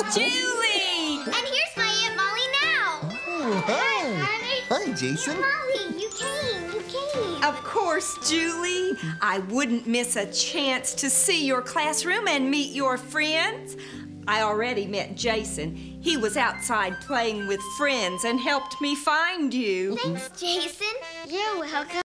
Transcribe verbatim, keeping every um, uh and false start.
Julie! And here's my Aunt Molly now. Oh, hi. Hi, Hi, Jason. Aunt Molly, you came. You came. Of course, Julie. I wouldn't miss a chance to see your classroom and meet your friends. I already met Jason. He was outside playing with friends and helped me find you. Thanks, Jason. You're welcome.